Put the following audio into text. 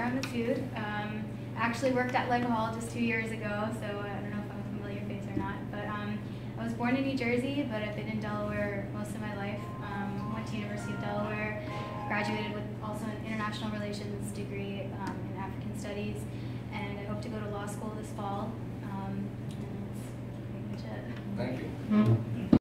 I'm Masood. I actually worked at Leg Hall just 2 years ago, so I don't know if I'm a familiar face or not. But I was born in New Jersey, but I've been in Delaware most of my life. Went to University of Delaware, graduated with also an international relations degree in African studies, and I hope to go to law school this fall.